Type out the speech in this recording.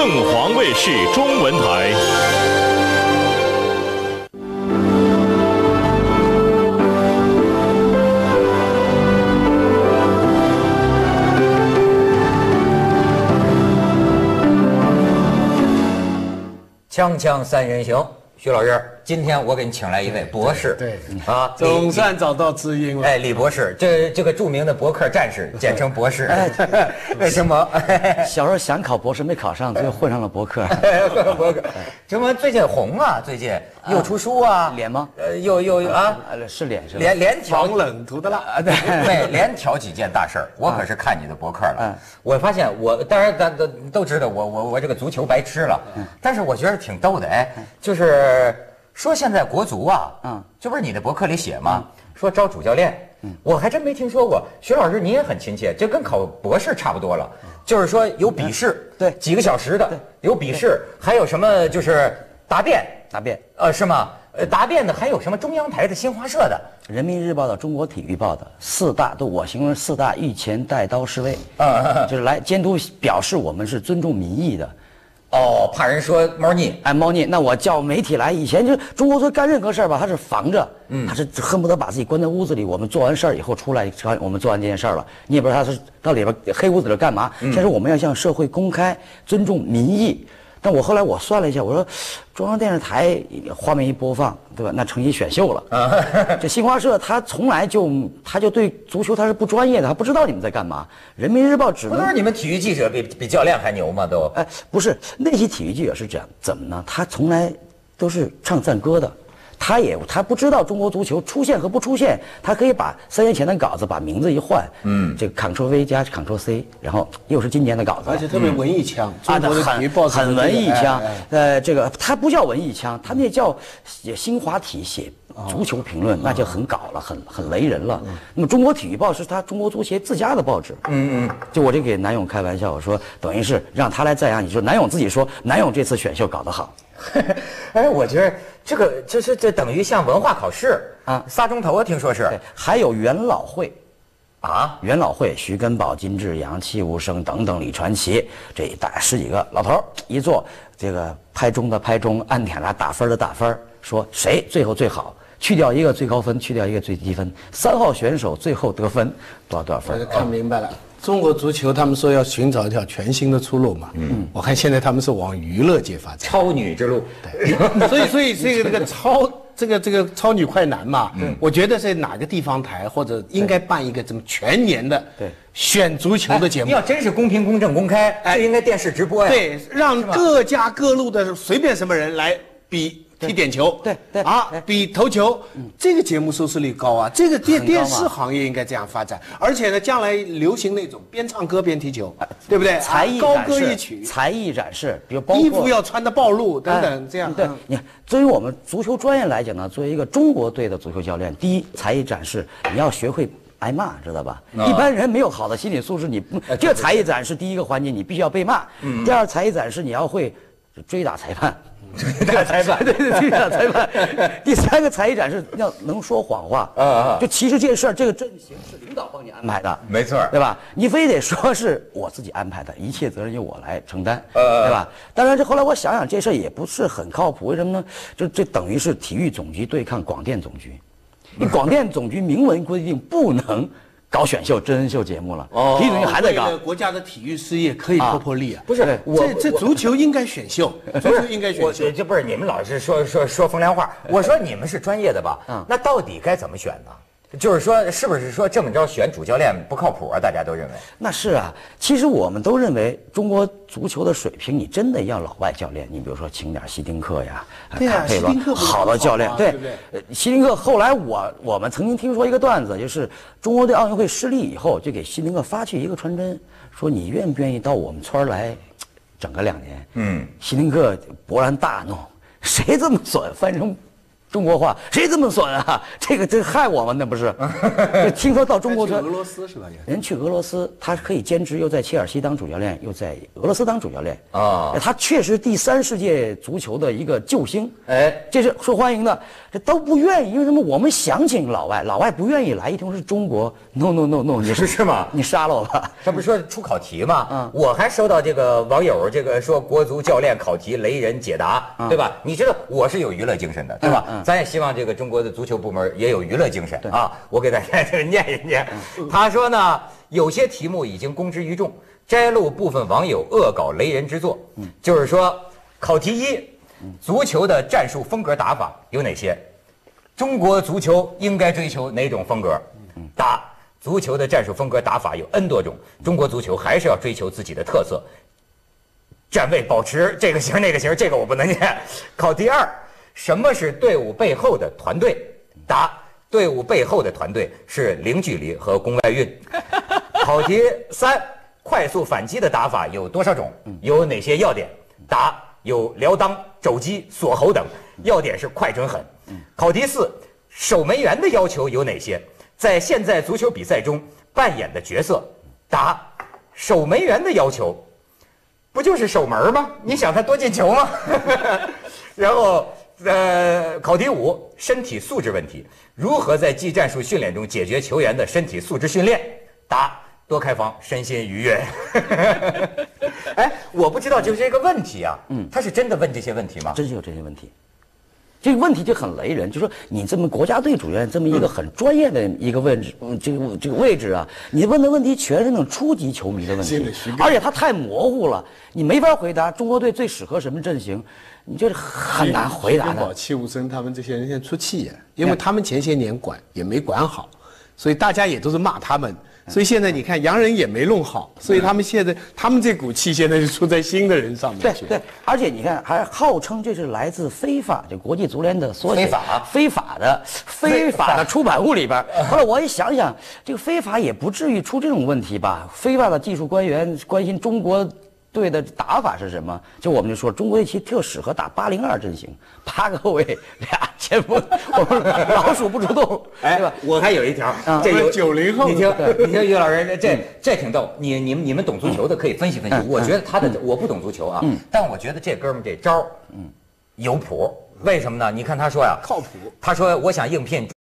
凤凰卫视中文台。 锵锵三人行，徐老师，今天我给你请来一位博士， 对啊， 总算找到知音了。 哎，李博士，这个著名的博客战士，简称博士。为什么？ 小时候想考博士没考上，最后混上了博客。 博客，什么最近红啊？最近又出书啊？ 脸吗？ 又啊？ 是脸是吧？ 连挑防冷涂的啦。 对，连挑几件大事儿。我可是看你的博客了。我发现当然咱都知道我这个足球白痴了，但是我觉得挺逗的。哎，就是说现在国足啊，这不是你的博客里写吗？说招主教练，我还真没听说过。徐老师您也很亲切，这跟考博士差不多了。就是说有笔试， 对， 几个小时的，有笔试，还有什么就是答辩，是吗？答辩的还有什么中央台的、新华社的、 人民日报的、中国体育报的四大都我形容四大御前带刀侍卫，就是来监督，表示我们是尊重民意的。 哦，怕人说猫腻， 哎，猫腻，那我叫媒体来。以前就中国说干任何事儿吧，他是防着，他是恨不得把自己关在屋子里。我们做完事儿以后出来，我们做完这件事儿了，你也不知道他是到里边黑屋子里干嘛。现在我们要向社会公开，尊重民意。但我后来我算了一下，我说，中央电视台画面一播放，对吧？那成一选秀了。这新华社他从来就对足球他是不专业的，他不知道你们在干嘛。人民日报只能不都是你们体育记者比教练还牛吗？都哎，不是那些体育记者是这样，怎么呢？他从来都是唱赞歌的。他不知道中国足球出现和不出现，他可以把3年前的稿子把名字一换，这个 Ctrl+V 加 Ctrl+C， 然后又是今年的稿子， 而且特别文艺腔，中国的体育报纸很文艺腔。这个他不叫文艺腔，他那叫新华体写足球评论，那就很搞了，很雷人了。那么中国体育报是他中国足协自家的报纸，就我这给南勇开玩笑，我说等于是让他来赞扬你，说南勇自己说南勇这次选秀搞得好。 哎，我觉得这等于像文化考试啊，仨钟头啊，听说是。 还有元老会，元老会，徐根宝、金志扬、戚无声等等，李传奇，这大概10几个老头一坐，这个拍钟的拍钟，按点了打分的打分，说谁最后最好，去掉一个最高分，去掉一个最低分，3号选手最后得分多少分？ 看明白了。中国足球他们说要寻找一条全新的出路嘛，我看现在他们是往娱乐界发展， 超女之路。 对，所以这个超女快男嘛，我觉得在哪个地方台或者应该办一个这么全年的选足球的节目。 你要真是公平、公正、公开，就应该电视直播呀。 对，让各家各路的随便什么人来比。踢点球， 对比头球，这个节目收视率高啊！这个电视行业应该这样发展，而且呢，将来流行那种边唱歌边踢球，对不对？ 才艺高歌一曲， 才艺展示，比如包括衣服要穿的暴露等等，这样。 对，你看，作为我们足球专业来讲呢，作为一个中国队的足球教练，第一，才艺展示你要学会挨骂，知道吧？一般人没有好的心理素质，你这个才艺展示第一个环节，你必须要被骂。第二，才艺展示你要会追打裁判。 大裁判， 对，追打裁判。第3个才艺展示要能说谎话就其实这事儿，这个阵型是领导帮你安排的， 没错， 对吧？你非得说是我自己安排的，一切责任由我来承担，对吧？当然，这后来我想想，这事儿也不是很靠谱，为什么呢？这等于是体育总局对抗广电总局，你广电总局明文规定不能搞选秀、真人秀节目了，体育总局还在搞。 国家的体育事业可以破例啊！ 不是， 这足球应该选秀，足球应该选秀。 这不是你们老是说风凉话，我说你们是专业的吧？那到底该怎么选呢？就是说，是不是说这么着选主教练不靠谱啊？大家都认为。 那是啊，其实我们都认为中国足球的水平，你真的要老外教练。你比如说请点希丁克呀，卡佩罗，好的教练。对，希丁克后来我们曾经听说一个段子，就是中国队奥运会失利以后，就给希丁克发去一个传真，说你愿不愿意到我们村来整个2年？希丁克勃然大怒，谁这么转翻成中国话，谁这么损啊？这害我们那不是？听说到中国去俄罗斯是吧？ 人去俄罗斯，他可以兼职，又在切尔西当主教练，又在俄罗斯当主教练啊。他确实第3世界足球的一个救星，哎，这是受欢迎的。这都不愿意，因为什么？我们想请老外不愿意来，一听是中国 ，no， 你是吗？ 你杀了我吧！ 这不是说出考题吗？我还收到这个网友这个说国足教练考题雷人解答，对吧？你知道我是有娱乐精神的，对吧？咱也希望这个中国的足球部门也有娱乐精神啊！我给大家这个念一念。他说呢，有些题目已经公之于众，摘录部分网友恶搞雷人之作。就是说，考题1，足球的战术风格打法有哪些？中国足球应该追求哪种风格？答：足球的战术风格打法有 N 多种，中国足球还是要追求自己的特色。站位保持这个型那个型，这个我不能念。考题2，什么是队伍背后的团队？答：队伍背后的团队是零距离和宫外运。考题3，快速反击的打法有多少种？有哪些要点？答：有撩裆、肘击、锁喉等，要点是快准狠。考题4，守门员的要求有哪些？在现在足球比赛中扮演的角色？答：守门员的要求不就是守门吗？你想他多进球吗？然后考题5，身体素质问题，如何在技战术训练中解决球员的身体素质训练？答：多开房，身心愉悦。哎，我不知道就是这个问题啊，他是真的问这些问题吗？ 真是有这些问题。这个问题就很雷人，就说你这么国家队主任这么一个很专业的一个位置，这个位置啊，你问的问题全是那种初级球迷的问题，而且它太模糊了，你没法回答。中国队最适合什么阵型？你就是很难回答的。 戚务生他们这些人现在出气呀，因为他们前些年管也没管好，所以大家也都是骂他们。所以现在你看洋人也没弄好，所以他们现在他们这股气现在就出在新的人上面去。 对，而且你看还号称这是来自非法，就国际足联的缩写，非法的出版物里边。后来我一想想，这个非法也不至于出这种问题吧？非法的技术官员关心中国队的打法是什么？就我们就说，中国队其实特适合打802阵型，8个后卫，2前锋，我们老鼠不出洞， 对吧？我还有一条，这有 90后， 你听于老师，这挺逗。你们懂足球的可以分析分析。我觉得我不懂足球啊，但我觉得这哥们这招，有谱。为什么呢？你看他说呀， 靠谱。 他说我想应聘